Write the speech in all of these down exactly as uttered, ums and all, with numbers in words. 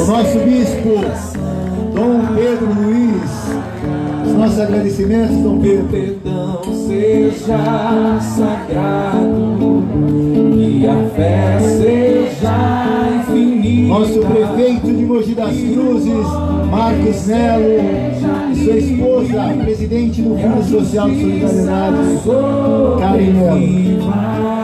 O nosso bispo, Dom Pedro Luiz. Os nossos agradecimentos, Dom Pedro. Perdão seja sagrado, que a fé seja infinita. Nosso prefeito de Mogi das Cruzes, Marcos Melo, e sua esposa, presidente do Fundo Social de Solidariedade, Karen Melo.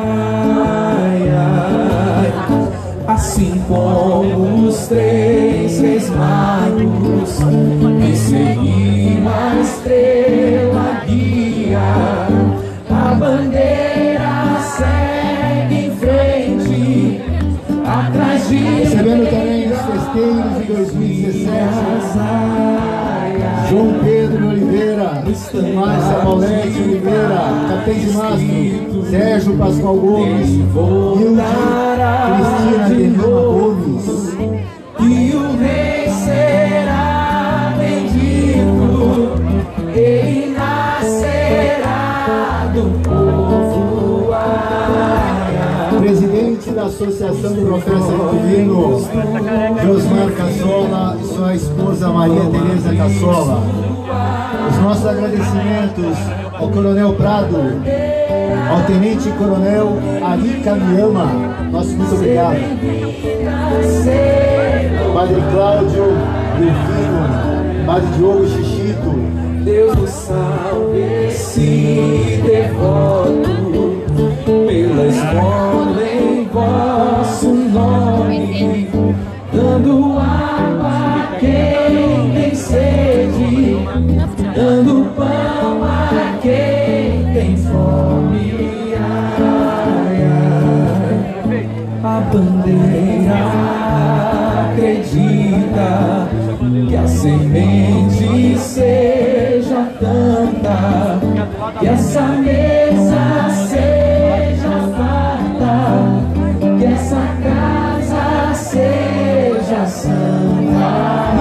Assim como os três reis magos que seguiram a estrela guia, a bandeira segue em frente, atrás de... Recebendo também os festeiros de dois mil e dezessete, João Pedro Oliveira, Márcia Paulete Oliveira, Capitão de Mastro, Sérgio Pascoal Gomes, Hilde Cristina Lima Gomes. E o rei será bendito, ele nascerá do povo. Presidente da Associação do Profeta Divino, Josmar Cassola e sua esposa Maria Tereza Cassola. Os nossos agradecimentos ao Coronel Prado, ao Tenente Coronel Ari Kamiyama, nosso muito obrigado. Padre Cláudio Delfino, Padre Diogo Chichito. Deus nos salve esse devoto, pela esmola em vosso nome, dando água a quem tem sede, dando pão a quem tem fome. Ai, ai. A bandeira acredita que a semente seja tanta, que essa mesa seja farta, que essa casa seja santa.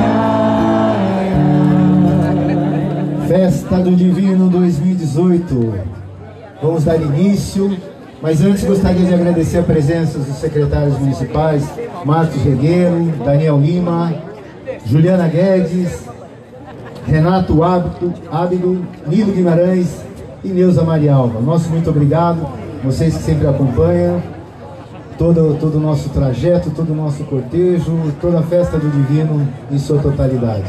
Festa do Divino dois mil e dezoito. Vamos dar início, mas antes gostaria de agradecer a presença dos secretários municipais, Marcos Regueiro, Daniel Lima, Juliana Guedes, Renato Ábido, Nilo Guimarães e Neuza Maria Alva. Nosso muito obrigado, vocês que sempre acompanham todo, todo o nosso trajeto, todo o nosso cortejo, toda a festa do Divino em sua totalidade.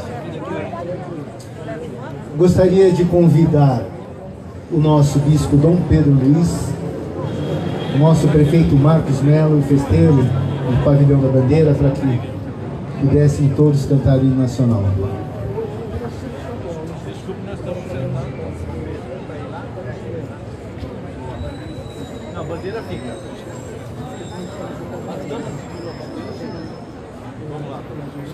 Gostaria de convidar o nosso bispo Dom Pedro Luiz, o nosso prefeito Marcos Melo e festeiro do Pavilhão da Bandeira, para que pudessem todos cantar o hino nacional. A bandeira fica. Vamos lá.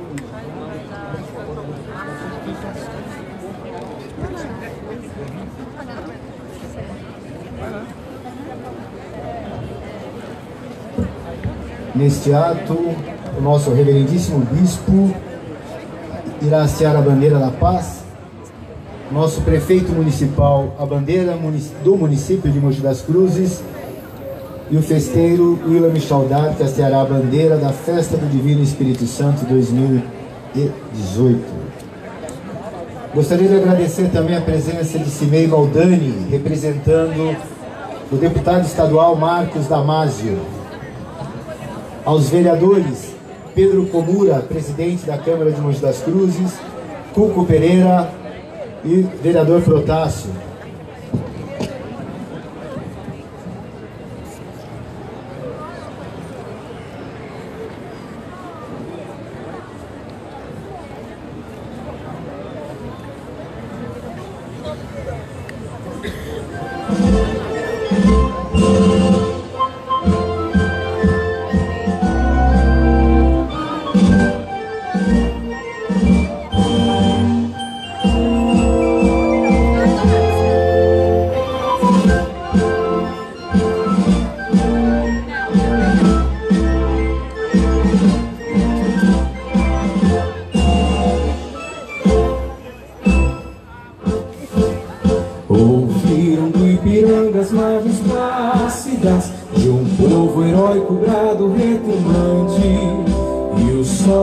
Neste ato, o nosso reverendíssimo bispo irá hastear a bandeira da paz. Nosso prefeito municipal, a bandeira do município de Mogi das Cruzes, e o festeiro William Michaldar, que hasteará a bandeira da Festa do Divino Espírito Santo dois mil e dezoito. Gostaria de agradecer também a presença de Cimei Maldani, representando o deputado estadual Marcos Damasio. Aos vereadores Pedro Comura, presidente da Câmara de Mogi das Cruzes, Cuco Pereira e vereador Protássio.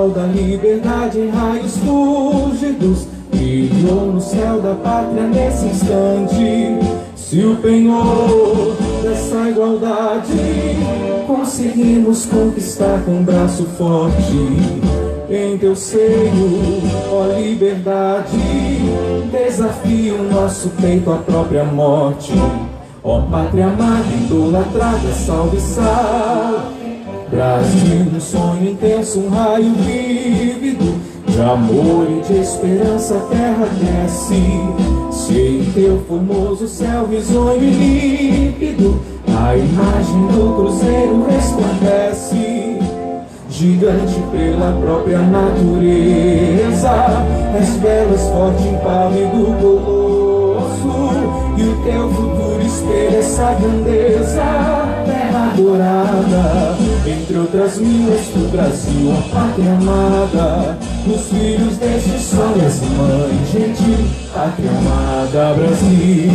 sol da liberdade em raios fúlgidos brilhou no céu da pátria nesse instante. Se o penhor dessa igualdade conseguimos conquistar com um braço forte, em teu seio, ó liberdade, desafia o nosso peito à própria morte. Ó pátria amada, idolatrada, salve, salve. Brasil, um sonho intenso, um raio vívido de amor e de esperança, a terra desce. Se em teu formoso céu risonho e límpido a imagem do cruzeiro resplandece, gigante pela própria natureza, és velas forte, impávido colosso, e o teu futuro espelha essa grandeza. Terra dourada, entre outras mil, és do Brasil, a pátria amada, os filhos deste sol, és mãe gentil, pátria amada, Brasil.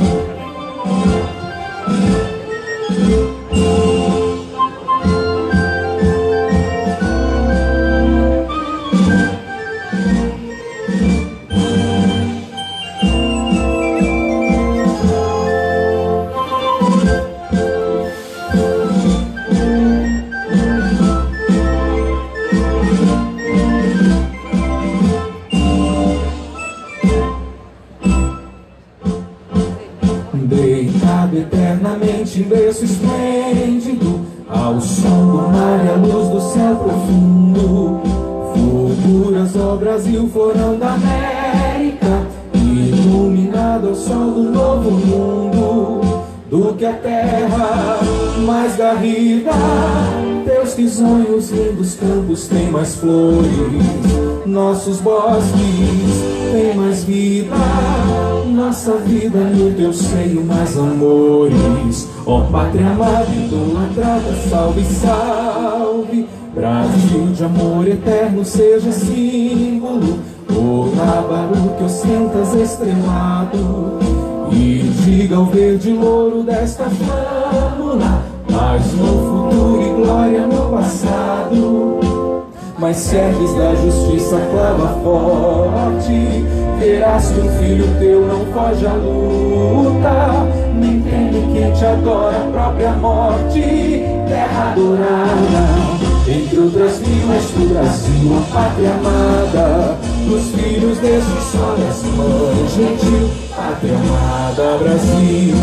Eternamente em berço esplêndido, ao som do mar e à luz do céu profundo, fulguras ao Brasil, florão da América, iluminado ao sol do novo mundo. Do que a terra mais garrida, teus risonhos lindos campos têm mais flores, nossos bosques têm mais vida, nossa vida no teu seio mais amores. Ó pátria amada, idolatrada, salve, salve. Brasil de amor eterno seja símbolo, o lábaro que ostentas estrelado, e diga ao verde louro desta flâmula, paz no futuro e glória no passado. Mas se ergues da justiça a clava forte, verás que um filho teu não foge à luta, nem teme quem te adora a própria morte. Terra adorada, entre outras mil, és do Brasil, a pátria amada, dos filhos deste sol, és mãe gentil, pátria amada, Brasil.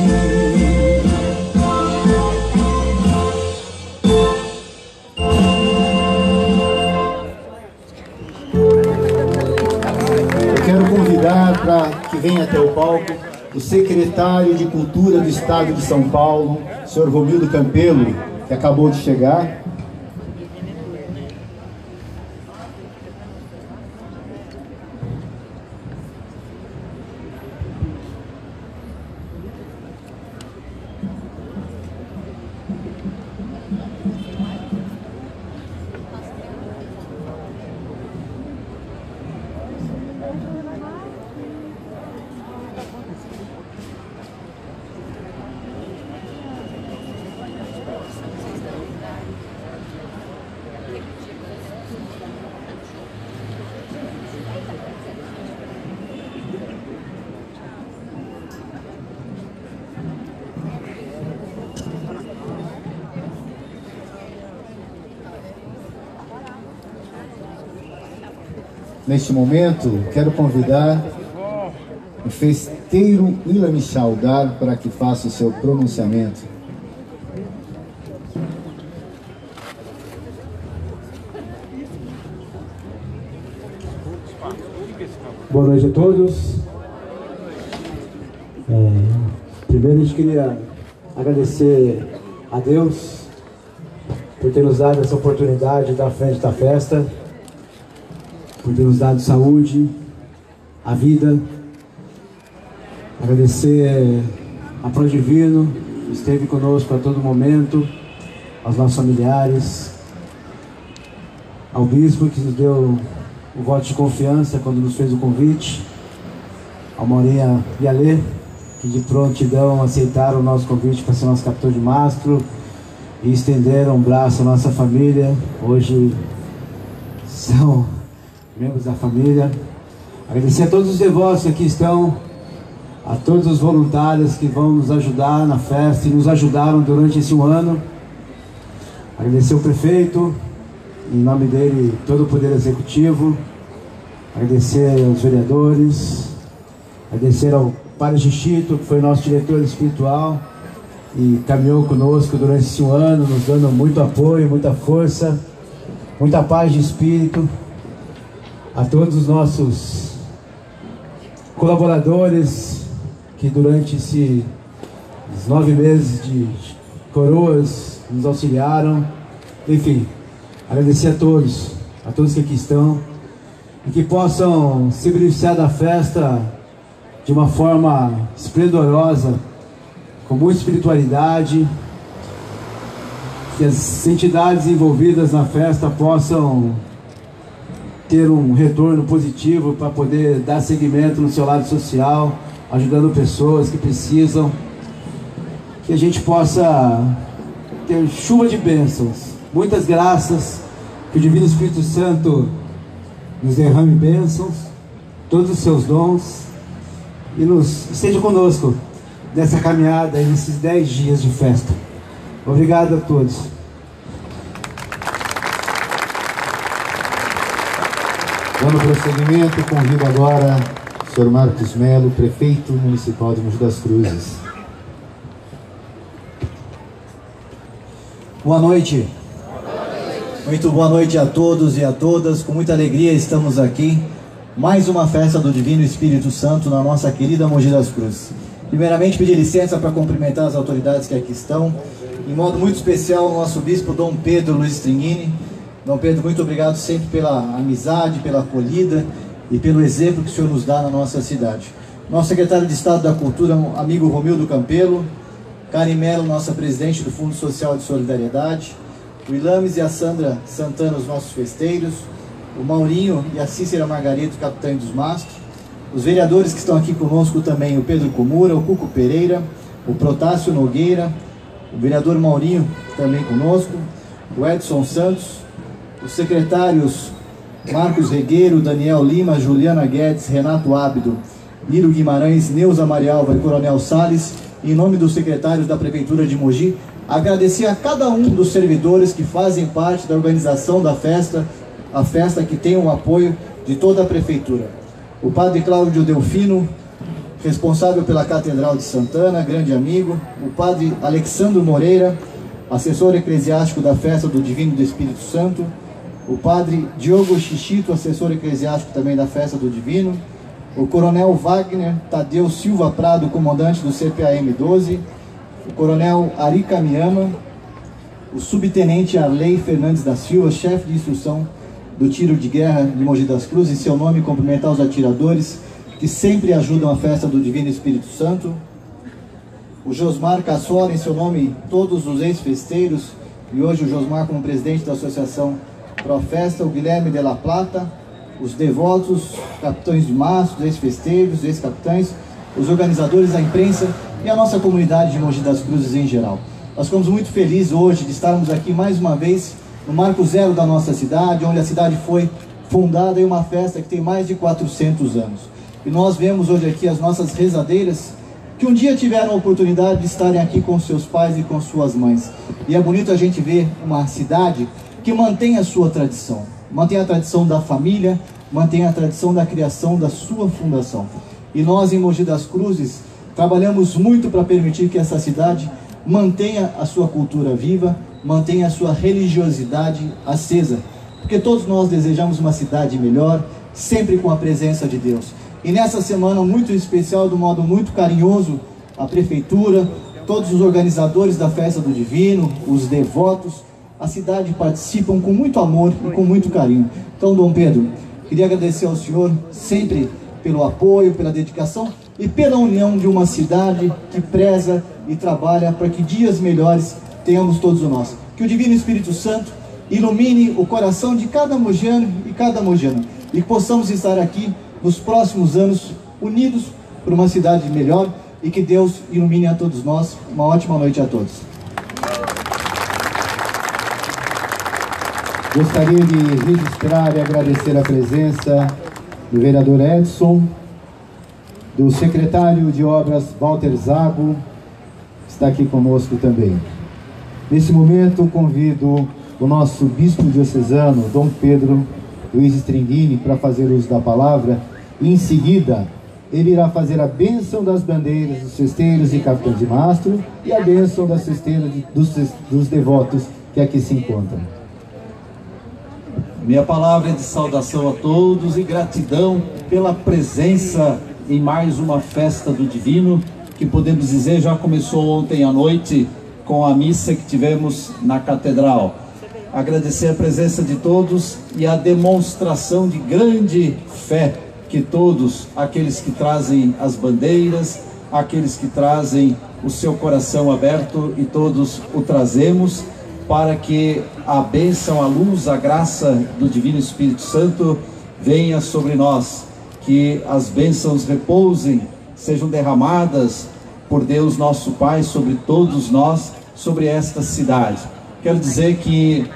Para que venha até o palco o secretário de Cultura do Estado de São Paulo, senhor Romildo Campelo, que acabou de chegar. Neste momento, quero convidar o festeiro Willa Michal Dar para que faça o seu pronunciamento. Boa noite a todos. É, primeiro a gente queria agradecer a Deus por ter nos dado essa oportunidade de estar à frente da festa, por ter nos dado saúde, a vida. Agradecer a Pro Divino, que esteve conosco a todo momento, aos nossos familiares, ao Bispo, que nos deu o voto de confiança quando nos fez o convite, ao Morinha e Alê, que de prontidão aceitaram o nosso convite para ser nosso capitão de mastro e estenderam um braço à nossa família. Hoje são membros da família. Agradecer a todos os devotos que aqui estão, a todos os voluntários que vão nos ajudar na festa e nos ajudaram durante esse um ano. Agradecer o prefeito, em nome dele, todo o Poder Executivo. Agradecer aos vereadores, agradecer ao Padre Gichito, que foi nosso diretor espiritual e caminhou conosco durante esse um ano, nos dando muito apoio, muita força, muita paz de espírito. A todos os nossos colaboradores que durante esses nove meses de coroas nos auxiliaram. Enfim, agradecer a todos, a todos que aqui estão, e que possam se beneficiar da festa de uma forma esplendorosa, com muita espiritualidade, que as entidades envolvidas na festa possam ter um retorno positivo para poder dar seguimento no seu lado social, ajudando pessoas que precisam, que a gente possa ter chuva de bênçãos, muitas graças, que o Divino Espírito Santo nos derrame bênçãos, todos os seus dons, e nos esteja conosco nessa caminhada, nesses dez dias de festa. Obrigado a todos. Dando prosseguimento, convido agora o senhor Marcos Melo, prefeito municipal de Mogi das Cruzes. Boa noite. Muito boa noite a todos e a todas. Com muita alegria estamos aqui. Mais uma festa do Divino Espírito Santo na nossa querida Mogi das Cruzes. Primeiramente, pedir licença para cumprimentar as autoridades que aqui estão. Em modo muito especial, o nosso bispo Dom Pedro Luiz Stringini. Dom Pedro, muito obrigado sempre pela amizade, pela acolhida e pelo exemplo que o senhor nos dá na nossa cidade. Nosso secretário de Estado da Cultura, amigo Romildo Campelo. Karen Mello, nossa presidente do Fundo Social de Solidariedade. O Ilames e a Sandra Santana, os nossos festeiros. O Maurinho e a Cícera Margarito, capitães dos mastros. Os vereadores que estão aqui conosco também, o Pedro Comura, o Cuco Pereira, o Protássio Nogueira, o vereador Maurinho também conosco, o Edson Santos, os secretários Marcos Regueiro, Daniel Lima, Juliana Guedes, Renato Ábido, Niro Guimarães, Neuza Marialva e Coronel Salles. Em nome dos secretários da Prefeitura de Mogi, agradecer a cada um dos servidores que fazem parte da organização da festa, a festa que tem o apoio de toda a Prefeitura. O Padre Cláudio Delfino, responsável pela Catedral de Santana, grande amigo. O Padre Alexandro Moreira, assessor eclesiástico da festa do Divino do Espírito Santo. O Padre Diogo Chichito, assessor eclesiástico também da festa do Divino. O Coronel Wagner Tadeu Silva Prado, comandante do C P A M doze. O Coronel Ari Kamiyama. O Subtenente Arley Fernandes da Silva, chefe de instrução do tiro de guerra de Mogi das Cruzes. Em seu nome, cumprimentar os atiradores que sempre ajudam a festa do Divino Espírito Santo. O Josmar Cassola, em seu nome, todos os ex-festeiros, e hoje o Josmar como presidente da Associação Profesta. O Guilherme de la Plata, os devotos, capitães de mastros, ex-festeiros, ex-capitães, os organizadores da imprensa e a nossa comunidade de Mogi das Cruzes em geral. Nós ficamos muito felizes hoje de estarmos aqui mais uma vez no marco zero da nossa cidade, onde a cidade foi fundada em uma festa que tem mais de quatrocentos anos. E nós vemos hoje aqui as nossas rezadeiras, que um dia tiveram a oportunidade de estarem aqui com seus pais e com suas mães. E é bonito a gente ver uma cidade que mantém a sua tradição, mantém a tradição da família, mantém a tradição da criação da sua fundação. E nós em Mogi das Cruzes trabalhamos muito para permitir que essa cidade mantenha a sua cultura viva, mantenha a sua religiosidade acesa, porque todos nós desejamos uma cidade melhor, sempre com a presença de Deus. E nessa semana muito especial, de um modo muito carinhoso, a Prefeitura, todos os organizadores da Festa do Divino, os devotos, a cidade participam com muito amor e com muito carinho. Então, Dom Pedro, queria agradecer ao senhor sempre pelo apoio, pela dedicação e pela união de uma cidade que preza e trabalha para que dias melhores tenhamos todos nós. Que o Divino Espírito Santo ilumine o coração de cada mogiano e cada mogiana, e que possamos estar aqui nos próximos anos unidos por uma cidade melhor, e que Deus ilumine a todos nós. Uma ótima noite a todos. Gostaria de registrar e agradecer a presença do vereador Edson, do secretário de Obras Walter Zago, que está aqui conosco também. Nesse momento, convido o nosso bispo diocesano, Dom Pedro Luiz Stringini, para fazer uso da palavra, e em seguida ele irá fazer a bênção das bandeiras dos festeiros e capitães de mastro e a bênção das festeiras dos, dos devotos que aqui se encontram. Minha palavra é de saudação a todos e gratidão pela presença em mais uma festa do Divino, que podemos dizer já começou ontem à noite com a missa que tivemos na Catedral. Agradecer a presença de todos e a demonstração de grande fé que todos, aqueles que trazem as bandeiras, aqueles que trazem o seu coração aberto, e todos o trazemos, para que a bênção, a luz, a graça do Divino Espírito Santo venha sobre nós, que as bênçãos repousem, sejam derramadas por Deus nosso Pai sobre todos nós, sobre esta cidade. Quero dizer que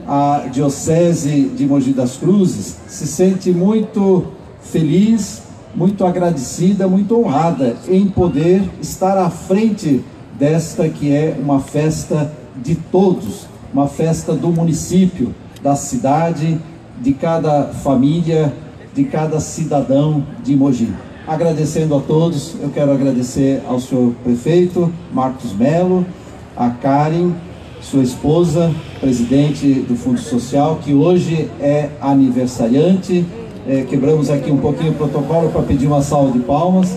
a Diocese de Mogi das Cruzes se sente muito feliz, muito agradecida, muito honrada em poder estar à frente desta que é uma festa de todos, uma festa do município, da cidade, de cada família, de cada cidadão de Mogi. Agradecendo a todos, eu quero agradecer ao senhor prefeito Marcos Melo, a Karen, sua esposa, presidente do Fundo Social, que hoje é aniversariante. É, quebramos aqui um pouquinho o protocolo para pedir uma salva de palmas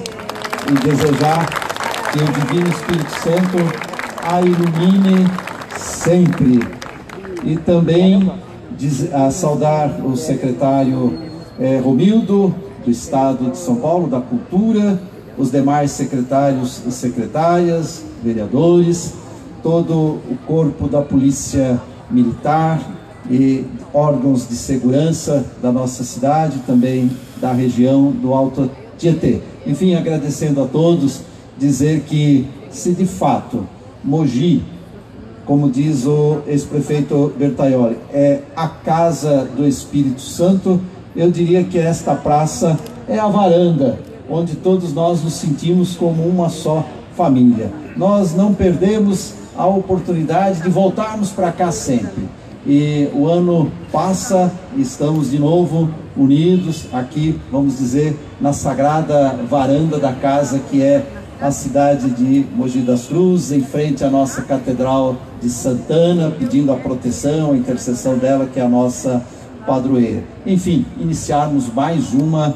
e desejar que o Divino Espírito Santo a ilumine sempre. E também diz, a saudar o secretário é, Romildo, do Estado de São Paulo, da Cultura, os demais secretários e secretárias, vereadores, todo o corpo da Polícia Militar e órgãos de segurança da nossa cidade, também da região do Alto Tietê. Enfim, agradecendo a todos, dizer que se de fato Mogi, como diz o ex-prefeito Bertaioli, é a casa do Espírito Santo, eu diria que esta praça é a varanda, onde todos nós nos sentimos como uma só família. Nós não perdemos a oportunidade de voltarmos para cá sempre. E o ano passa e estamos de novo unidos aqui, vamos dizer, na sagrada varanda da casa que é a cidade de Mogi das Cruzes, em frente à nossa Catedral de Santana, pedindo a proteção, a intercessão dela, que é a nossa padroeira. Enfim, iniciarmos mais uma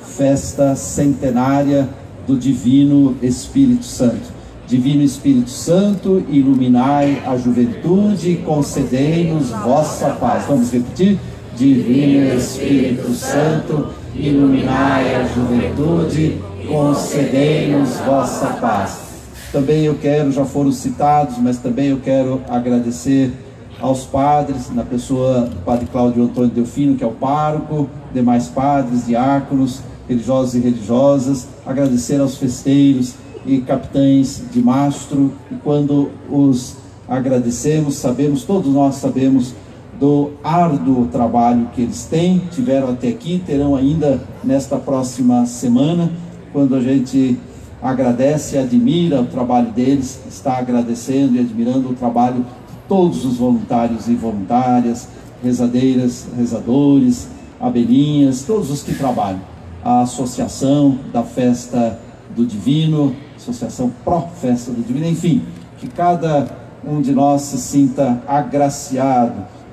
festa centenária do Divino Espírito Santo. Divino Espírito Santo, iluminai a juventude e concedei-nos vossa paz. Vamos repetir? Divino Espírito Santo, iluminai a juventude, concedei-nos vossa paz. Também eu quero, já foram citados, mas também eu quero agradecer aos padres, na pessoa do Padre Cláudio Antônio Delfino, que é o pároco, demais padres, diáconos, religiosos e religiosas, agradecer aos festeiros e capitães de mastro, e quando os agradecemos, sabemos, todos nós sabemos do árduo trabalho que eles têm, tiveram até aqui, terão ainda nesta próxima semana. Quando a gente agradece e admira o trabalho deles, está agradecendo e admirando o trabalho de todos os voluntários e voluntárias, rezadeiras, rezadores, abelhinhas, todos os que trabalham. A Associação da Festa do Divino, Associação Pró-Festa do Divino, enfim, que cada um de nós se sinta agraciado,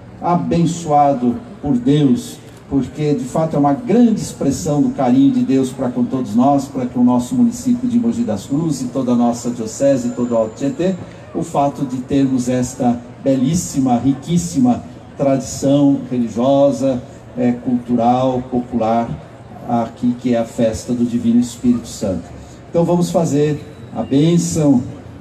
abençoado por Deus, porque de fato é uma grande expressão do carinho de Deus para com todos nós, para que o nosso município de Mogi das Cruzes e toda a nossa diocese, todo o Alto Tietê, o fato de termos esta belíssima, riquíssima tradição religiosa, é, cultural, popular, aqui que é a festa do Divino Espírito Santo. Então vamos fazer a bênção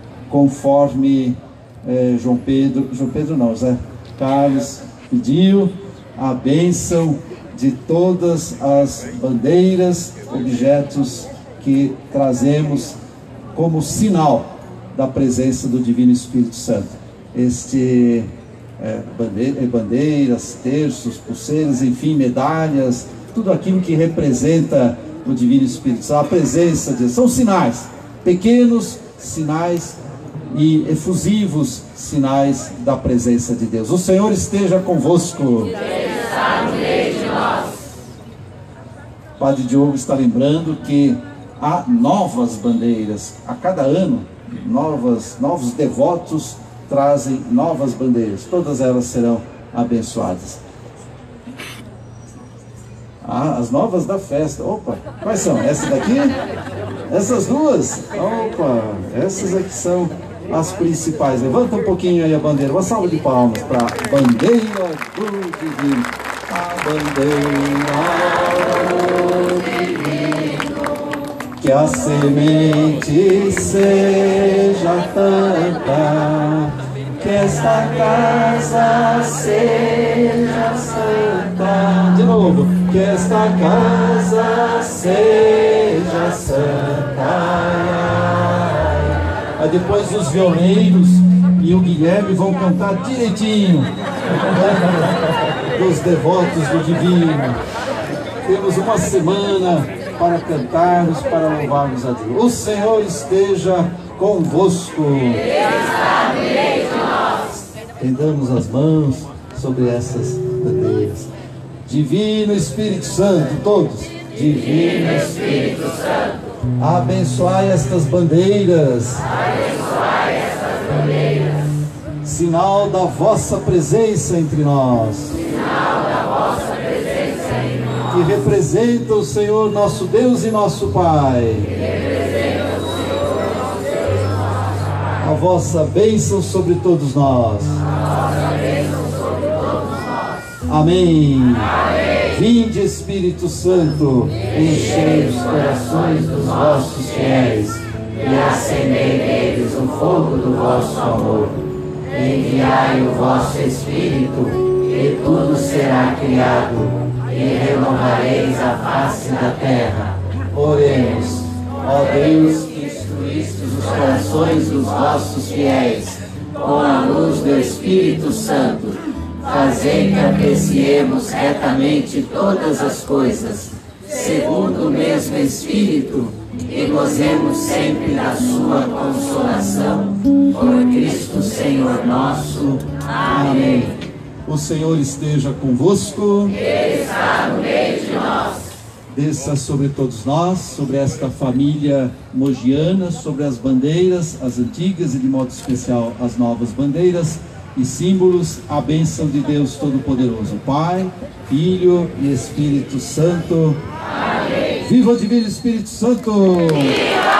conforme é, João Pedro, João Pedro não, Zé Carlos pediu, a bênção de todas as bandeiras, objetos que trazemos como sinal da presença do Divino Espírito Santo. Este é, bandeiras, terços, pulseiras, enfim, medalhas, tudo aquilo que representa o Divino Espírito Santo, a presença de Deus. São sinais, pequenos sinais e efusivos sinais da presença de Deus. O Senhor esteja convosco. Está no meio de nós. O Padre Diogo está lembrando que há novas bandeiras. A cada ano, novas, novos devotos trazem novas bandeiras. Todas elas serão abençoadas. Ah, as novas da festa. Opa, quais são? Essa daqui? Essas duas? Opa, essas aqui são as principais. Levanta um pouquinho aí a bandeira. Uma salva de palmas para a bandeira do Divino. A bandeira do Divino. Que a semente seja tanta, que esta casa seja santa. De novo. Que esta casa seja santa. Aí depois os violeiros e o Guilherme vão cantar direitinho. Dos devotos do Divino. Temos uma semana para cantarmos, para louvarmos a Deus. O Senhor esteja convosco. Está no meio de nós. Estendamos as mãos sobre essas bandeiras. Divino Espírito Santo, todos. Divino Espírito Santo, abençoai estas bandeiras. Abençoai estas bandeiras. Sinal da vossa presença entre nós. Sinal da vossa presença entre nós. Que representa o Senhor nosso Deus e nosso Pai. Que representa o Senhor nosso Deus e nosso Pai. A vossa bênção sobre todos nós. A vossa bênção sobre todos nós. Amém. Amém. Vinde, Espírito Santo, enchei os corações dos vossos fiéis e acendei neles o fogo do vosso amor. Enviai o vosso Espírito e tudo será criado e renovareis a face da terra. Oremos. Ó Deus, que instruístes os corações dos vossos fiéis com a luz do Espírito Santo, fazei que apreciemos retamente todas as coisas, segundo o mesmo Espírito, e gozemos sempre da sua consolação, por Cristo Senhor nosso. Amém. O Senhor esteja convosco. Ele está no meio de nós. Desça sobre todos nós, sobre esta família mogiana, sobre as bandeiras, as antigas e de modo especial as novas bandeiras e símbolos, a bênção de Deus Todo-Poderoso, Pai, Filho e Espírito Santo. Amém. Viva o Divino Espírito Santo! Viva!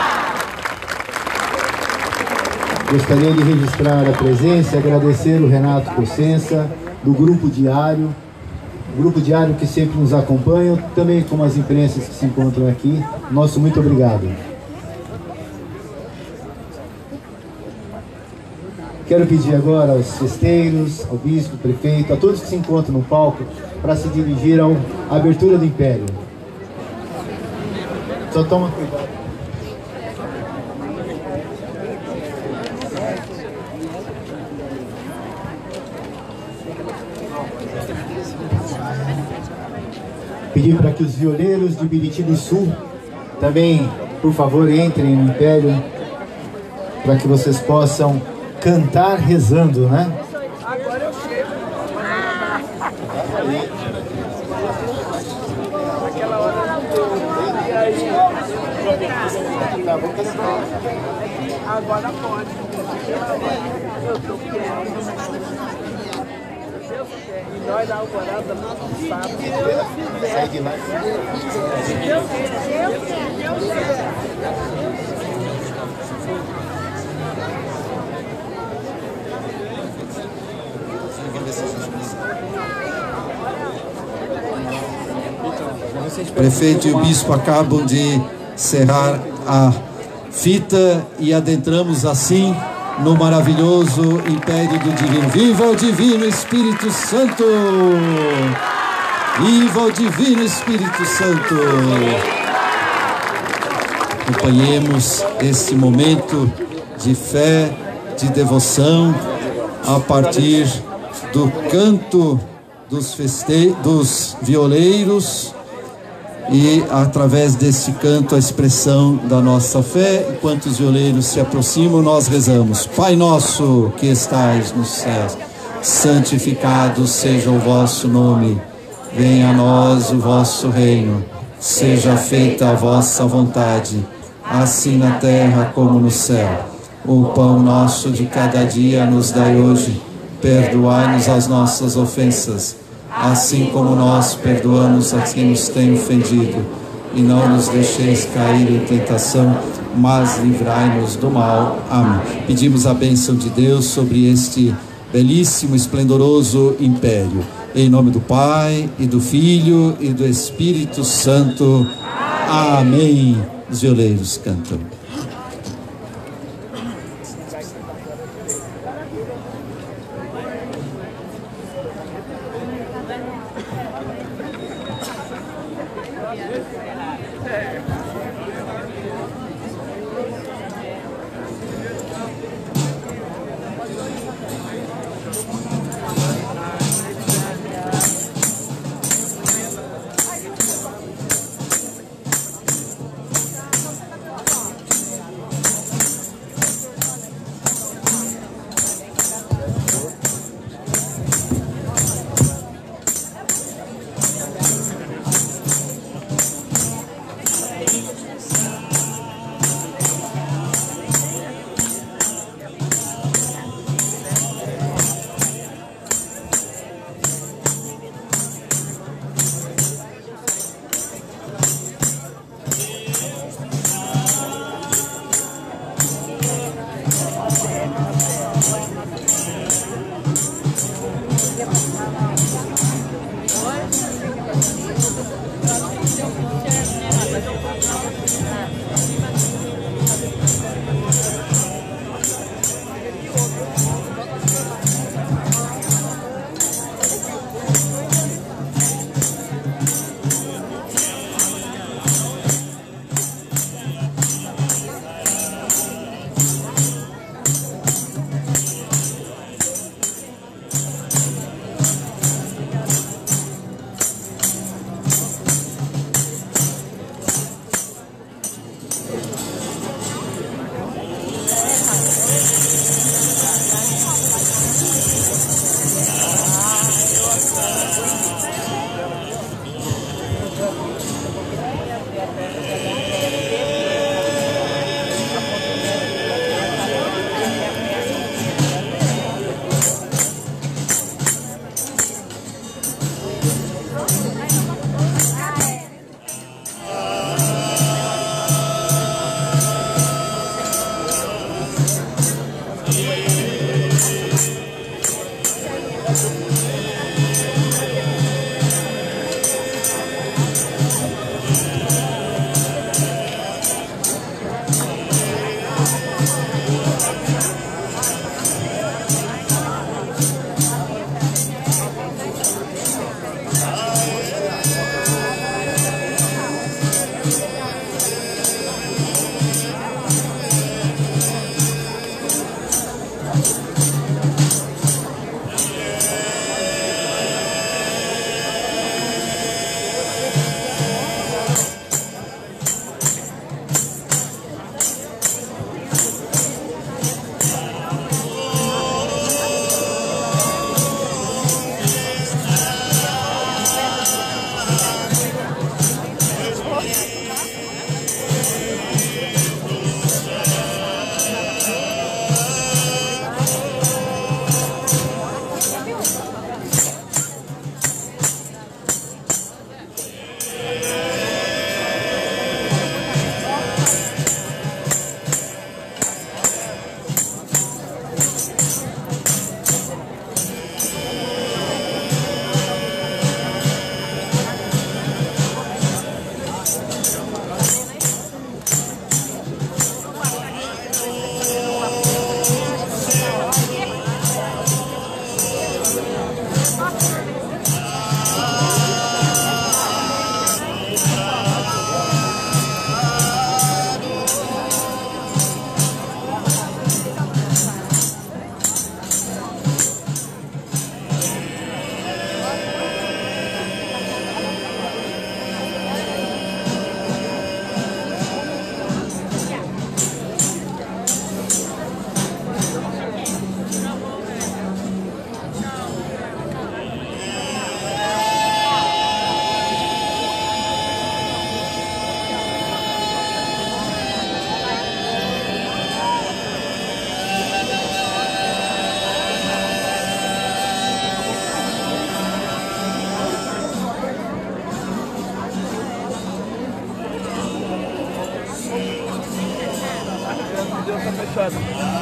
Gostaria de registrar a presença e agradecer o Renato Cossença, do Grupo Diário, Grupo Diário que sempre nos acompanha, também como as imprensas que se encontram aqui. Nosso muito obrigado. Quero pedir agora aos festeiros, ao bispo, prefeito, a todos que se encontram no palco, para se dirigir à abertura do Império. Só toma cuidado. Pedir para que os violeiros de Biriti do Sul também, por favor, entrem no Império, para que vocês possam cantar rezando, né? Agora eu chego. Aquela hora não deu. E aí? Agora pode. Eu tô querendo. E nós da Alvorada não sabemos. Sai de lá. Se Deus quiser, Deus quiser, Deus quiser. O prefeito e o bispo acabam de cerrar a fita e adentramos assim no maravilhoso Império do Divino. Viva o Divino Espírito Santo! Viva o Divino Espírito Santo! Acompanhemos este momento de fé, de devoção, a partir do canto dos, feste... dos violeiros e, através desse canto, a expressão da nossa fé. Enquanto os violeiros se aproximam, nós rezamos: Pai nosso que estais nos céus, santificado seja o vosso nome. Venha a nós o vosso reino. Seja feita a vossa vontade, assim na terra como no céu. O pão nosso de cada dia nos dai hoje. Perdoai-nos as nossas ofensas, assim como nós perdoamos a quem nos tem ofendido. E não nos deixeis cair em tentação, mas livrai-nos do mal. Amém. Pedimos a bênção de Deus sobre este belíssimo, esplendoroso império. Em nome do Pai, e do Filho, e do Espírito Santo. Amém. Os violeiros cantam. fechado.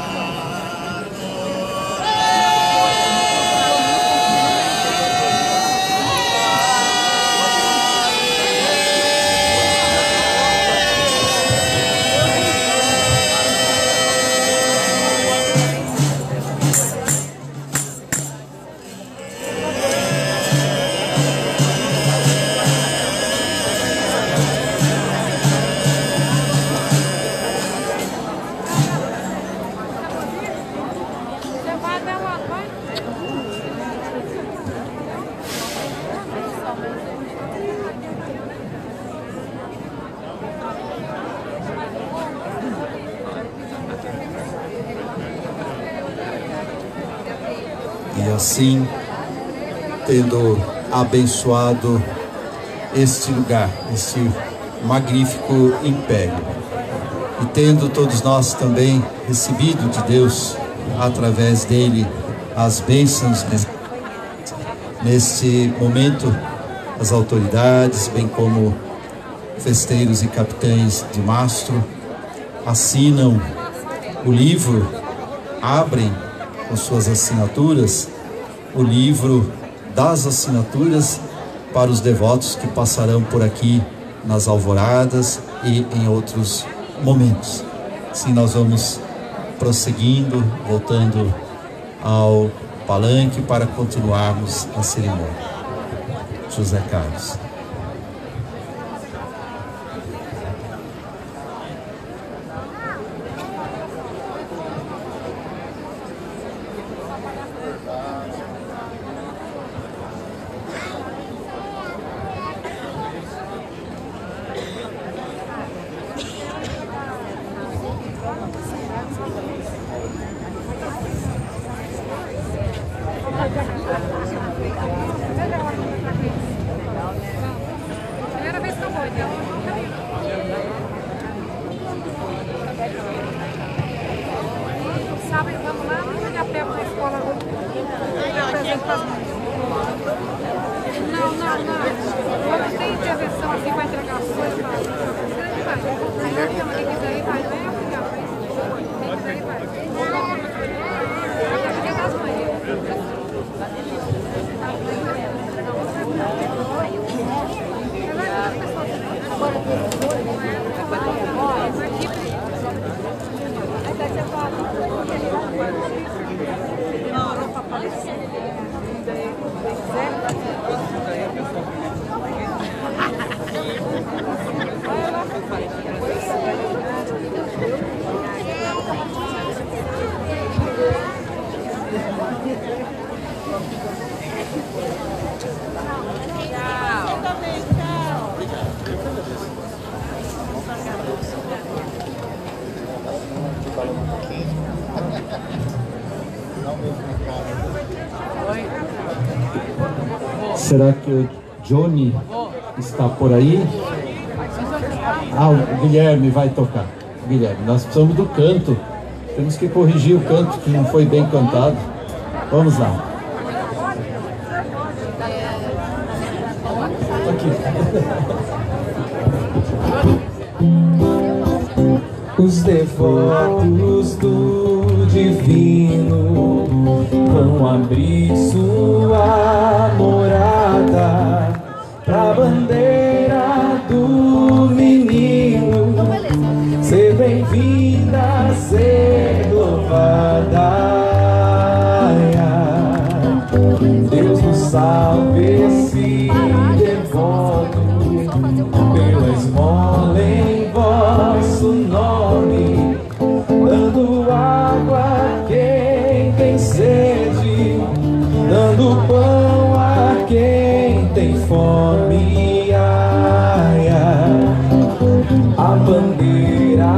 E assim, tendo abençoado este lugar, este magnífico império, e tendo todos nós também recebido de Deus, através dele, as bênçãos, neste momento, as autoridades, bem como festeiros e capitães de mastro, assinam o livro, abrem com suas assinaturas, o livro das assinaturas para os devotos que passarão por aqui nas alvoradas e em outros momentos. Assim nós vamos prosseguindo, voltando ao palanque para continuarmos a cerimônia. José Carlos. Primeira vez que eu vou, então. Sábado vamos lá, vamos pegar pé na escola. Apresento para as mães. Não, não, não. Quando tem intervenção assim para entregar as coisas, vai. Aí quem quiser ir, vai. Quem quiser ir, vai. Dia das mães. Será que o Johnny está por aí? Ah, o Guilherme vai tocar. Guilherme, nós precisamos do canto. Temos que corrigir o canto que não foi bem cantado. Vamos lá. Aqui. Os devotos do divino vão abrir sua morada pra bandeira do menino ser bem-vinda, ser louvada. Deus nos salve esse devoto pela esmola em vosso nome, dando água a quem tem sede, dando pão a quem tem fome. Ai, ai. A bandeira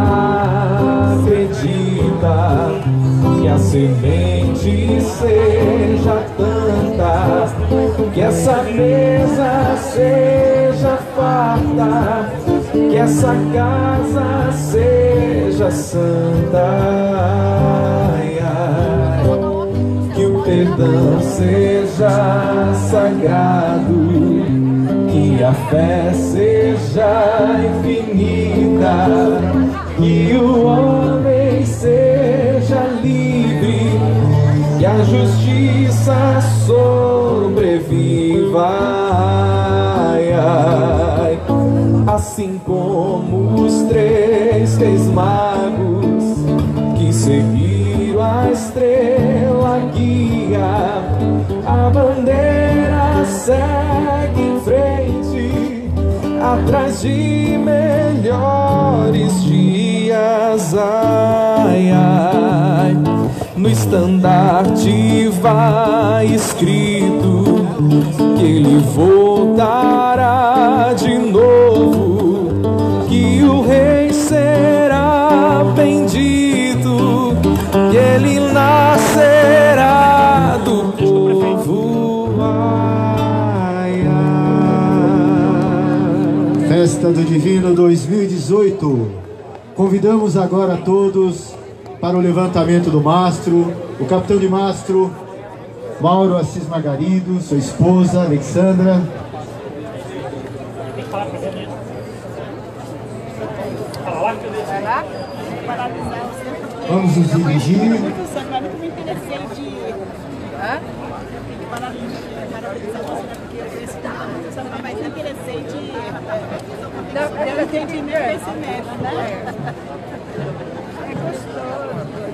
acredita que a semente seja tanta, que essa mesa seja farta, que essa casa seja santa. Ai, ai. Que o perdão seja sagrado, que a fé seja infinita, que o homem rei seja livre, que a justiça sobreviva, ai, ai. Assim como os três reis magos que seguiram a estrela guia, a bandeira segue em frente, atrás de melhores dias, ai, ai. No estandarte vai escrito que ele voltará de novo, que o rei será bendito, que ele nascerá do povo, ai, ai. Festa do Divino dois mil e dezoito. Convidamos agora a todos para o levantamento do mastro, o capitão de mastro Mauro Assis Margarido, sua esposa Alexandra. Vamos nos dirigir. Eu entendi meu conhecimento, né? É gostoso.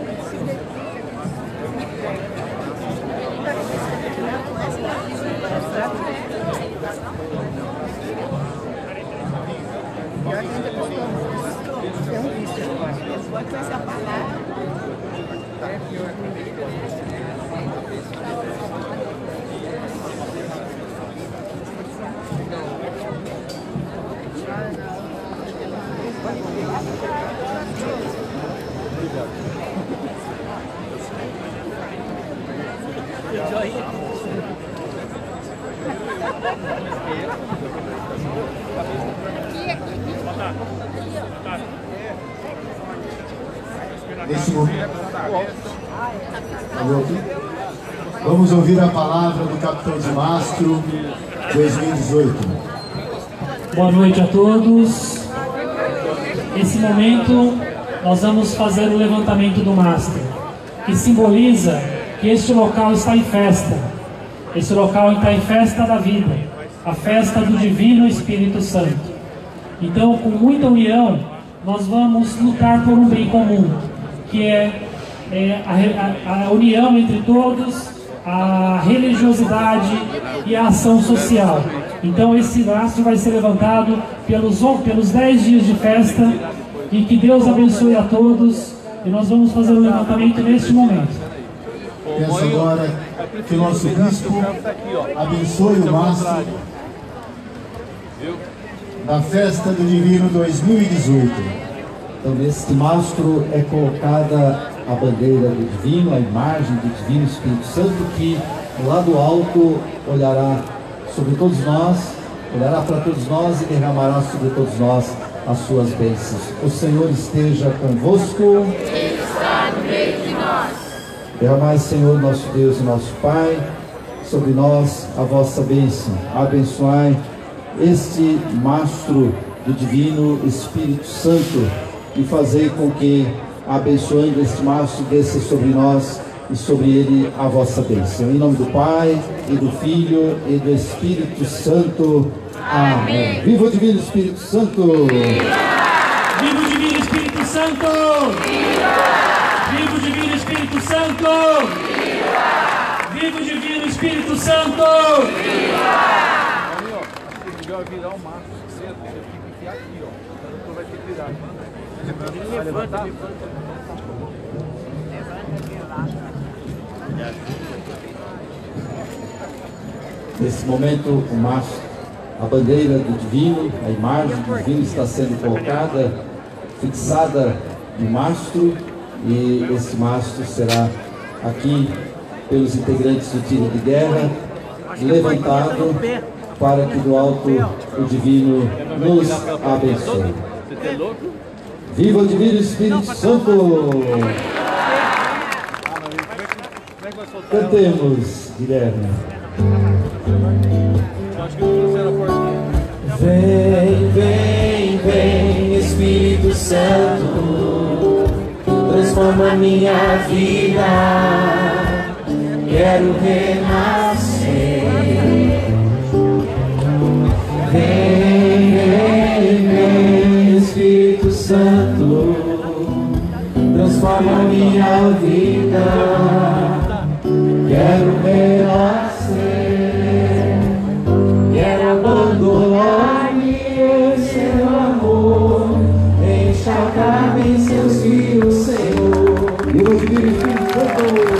Nesse momento, vamos ouvir a palavra do capitão de mastro dois mil e dezoito. Boa noite a todos. Nesse momento, nós vamos fazer o levantamento do mastro, que simboliza que este local está em festa. Esse local está em festa da vida, a festa do Divino Espírito Santo. Então, com muita união, nós vamos lutar por um bem comum, que é, é a, a, a união entre todos, a religiosidade e a ação social. Então esse mastro vai ser levantado pelos, pelos dez dias de festa, e que Deus abençoe a todos, e nós vamos fazer o levantamento neste momento. Peço agora que o nosso bispo abençoe o mastro da festa do Divino dois mil e dezoito. Então, neste mastro é colocada a bandeira do Divino, a imagem do Divino Espírito Santo, que do lado alto olhará sobre todos nós, olhará para todos nós e derramará sobre todos nós as suas bênçãos. O Senhor esteja convosco. Ele está no meio de nós. Derramai, Senhor, nosso Deus e nosso Pai, sobre nós a vossa bênção. Abençoai este mastro do Divino Espírito Santo, e fazei com que, abençoando este mastro, desça sobre nós e sobre ele a vossa bênção. Em nome do Pai, e do Filho, e do Espírito Santo. Amém. Viva o Divino Espírito Santo! Viva! Viva o Divino Espírito Santo! Viva! Viva o Divino Espírito Santo! Viva! Viva o Divino Espírito Santo! Viva! Melhor virar o maço cedo, você tem que enfiar aqui, ó. Então vai ter que virar. Vai levantar? Levanta. Nesse momento, o mastro, a bandeira do Divino, a imagem do Divino está sendo colocada, fixada no mastro, e esse mastro será aqui pelos integrantes do tiro de guerra, levantado para que do alto o Divino nos abençoe. Viva o Divino Espírito Santo! Cantemos, Guilherme. Vem, vem, vem, Espírito Santo, transforma minha vida. Quero renascer. Vem, vem, vem, Espírito Santo, transforma minha vida. Quero renascer. Quero abandonar-me em seu amor. Enxergar-me em seus filhos, Senhor. E o Espírito Santo.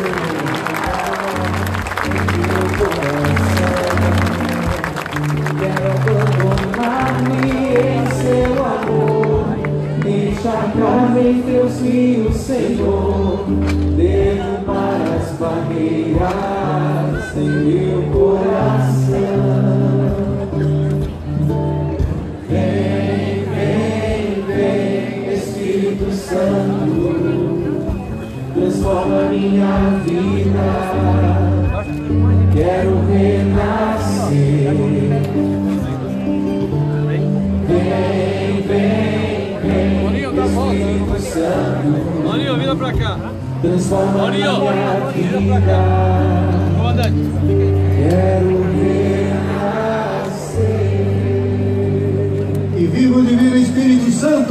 Quero abandonar-me em seu amor, encharcar-me em teus rios, Senhor. Derrubar as barreiras em meu coração. Vem, vem, vem, Espírito Santo, transforma minha vida. Quero renascer. Vem, vem, vem, Espírito Santo. Maninho, vira pra cá. Transforma Maninho, minha vira vida. pra cá. Comandante. Quero renascer. E viva o Divino Espírito Santo!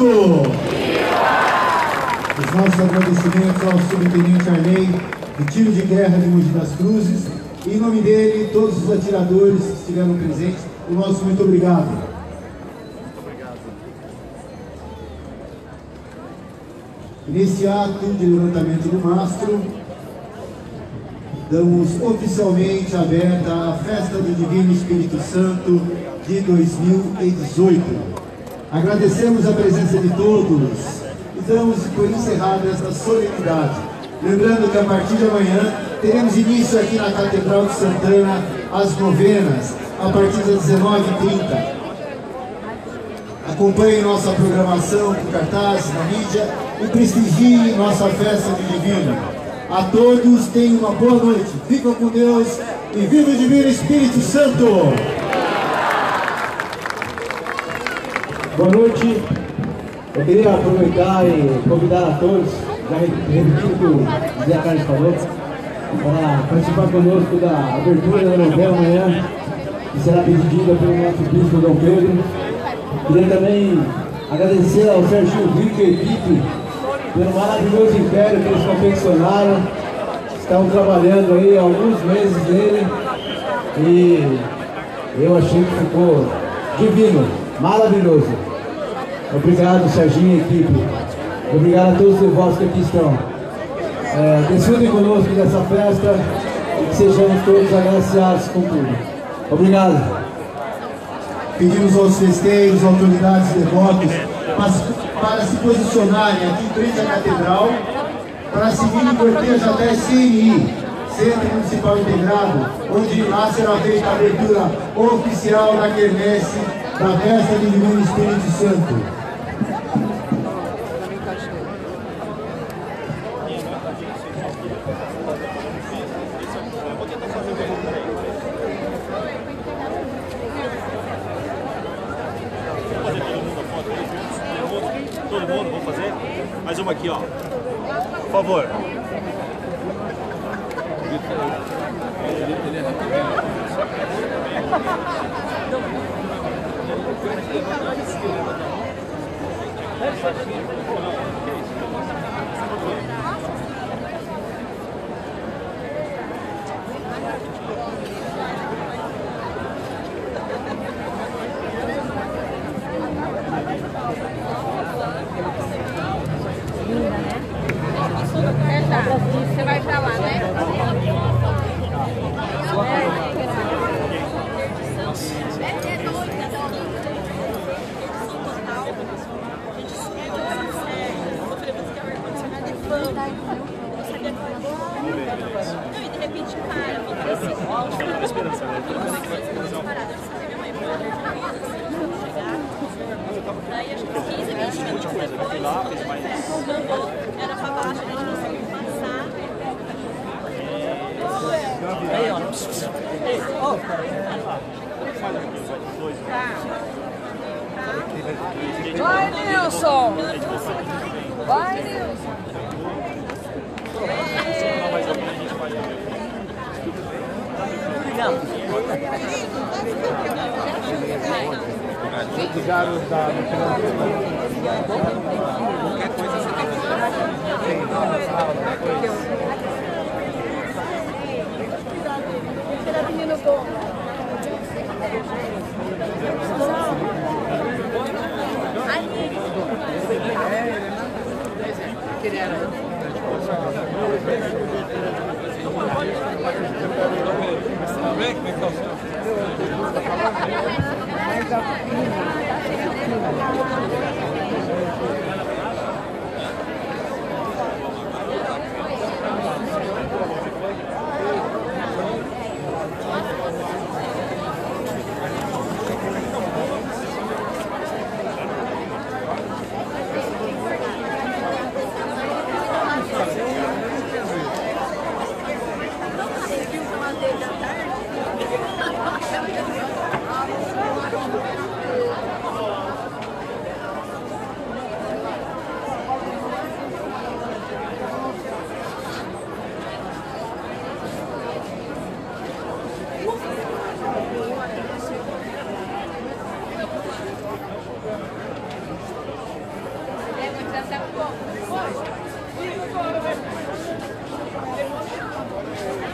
Os nossos agradecimentos ao subtenente Arley, do tiro de guerra de Mogi das Cruzes. E em nome dele, todos os atiradores que estiveram presentes, o nosso muito obrigado. Nesse ato de levantamento do mastro, damos oficialmente aberta a Festa do Divino Espírito Santo de dois mil e dezoito. Agradecemos a presença de todos e damos por encerrada esta solenidade. Lembrando que a partir de amanhã teremos início aqui na Catedral de Santana as novenas, a partir das dezenove e trinta. Acompanhe nossa programação por cartazes na mídia e prestigie nossa festa de Divino. A todos tenham uma boa noite, fiquem com Deus e viva o Divino Espírito Santo! Boa noite. Eu queria aproveitar e convidar a todos, já repetindo o que o Zé Carlos falou, para participar conosco da abertura da novela amanhã, que será presidida pelo nosso bispo Dom Pedro. Queria também agradecer ao Serginho Rico e a equipe pelo maravilhoso império que eles confeccionaram. Estavam trabalhando aí há alguns meses nele e eu achei que ficou divino, maravilhoso. Obrigado, Serginho e equipe. Obrigado a todos os devotos que aqui estão. É, desfrutem conosco dessa festa e que sejamos todos agraciados com tudo. Obrigado. Pedimos aos festeiros, autoridades e devotos para, para se posicionarem aqui em frente à Catedral para seguir o cortejo até C N I, Centro Municipal Integrado, onde lá será feita a abertura oficial da quermesse da Festa do Divino Espírito Santo. Todo mundo, vamos fazer? Mais uma aqui, ó. Por favor. Você vai pra lá, né? E de repente para, porque assim, esperança, né? Daí acho que quinze, vinte minutos depois, mandou, era pra baixo, a gente não conseguiu passar. Aí, ó. Vai, Nilson! Vai, Nilson! Ligaram da qualquer coisa você tem que Será menino bom? Ele era. Pode.